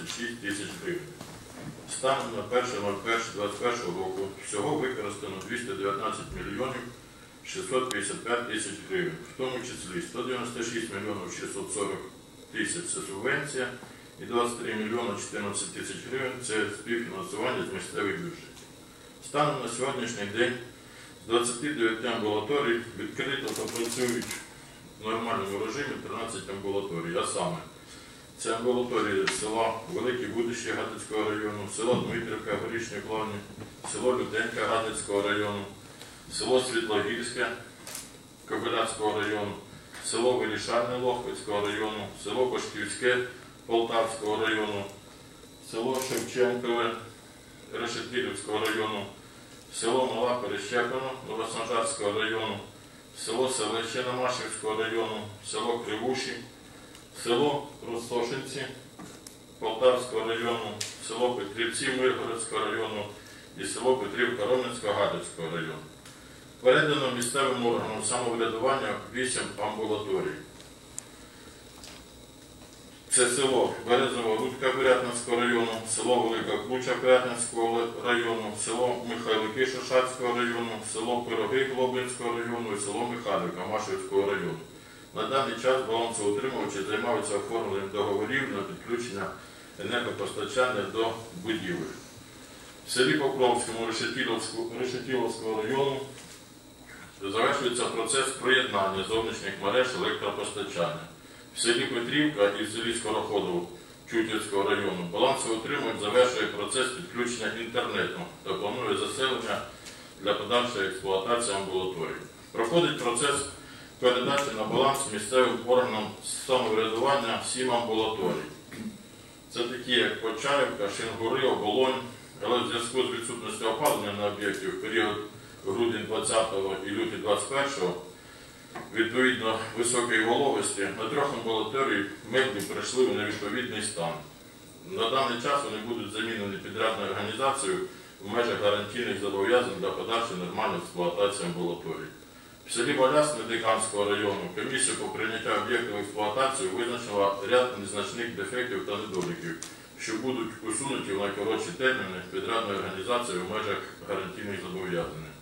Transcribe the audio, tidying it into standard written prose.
26 тисяч гривень. Станом на 1.01.2021 року всього використано 219 мільйонів 655 тисяч гривень, в тому числі 196 мільйонів 640 тисяч – це субвенція і 23 мільйони 14 тисяч гривень – це співфінансування з місцевих бюджетів. Станом на сьогоднішній день з 29 амбулаторій відкрито та працюють в нормальному режимі 13 амбулаторій, а саме це амбулаторії села Велике Будище Гадяцького району, село Дмитрівка Горішньої Плавні, село Лютенька Гадяцького району, село Світлогірське Кобиляцького району, село Вирішальне Лохвицького району, село Башківське Полтавського району, село Шевченкове Решетилівського району, село Мала Перещепино Новосанжарського району, село Селище Намашівського району, село Кривуші, село Ростошинці Полтавського району, село Петрівці Миргородського району і село Петрівка Ромницького Гадяцького району. Передано місцевим органам самоврядування 8 амбулаторій. Це село Березова Рудка Пирятинського району, село Велика Круча Пирятинського району, село Михайлики Шишацького району, село Пироги Глобинського району і село Михайлика Машівського району. На даний час балансоутримувачі займаються оформленням договорів на підключення енергопостачання до будівель. В селі Покровському Решетилівського району завершується процес приєднання зовнішніх мереж електропостачання. В селі Петрівка і в селі Скороходово Чутівського району балансоутримувач завершує процес підключення інтернету та планує заселення для подальшої експлуатації амбулаторії. Проходить процес передачі на баланс місцевим органам самоврядування 7 амбулаторій. Це такі, як Почаївка, Шингури, Оболонь, але в зв'язку з відсутністю опалення на об'єкті в період грудень 20-го і лютий 21-го, відповідно високої вологості, на 3 амбулаторій меблі прийшли у невідповідний стан. На даний час вони будуть замінені підрядною організацією в межах гарантійних зобов'язань для подальшої нормальної експлуатації амбулаторій. В селі Болясне Диканського району комісія по прийняттю об'єктів в експлуатацію визначила ряд незначних дефектів та недоліків, що будуть усунуті в найкоротші терміни підрядною організацією в межах гарантійних зобов'язань.